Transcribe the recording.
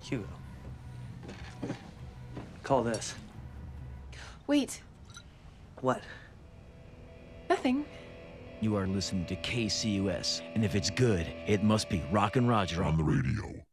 Hugo. Call this. Wait. What? Nothing. You are listening to KCUS, and if it's good, it must be Rockin' Roger on the radio.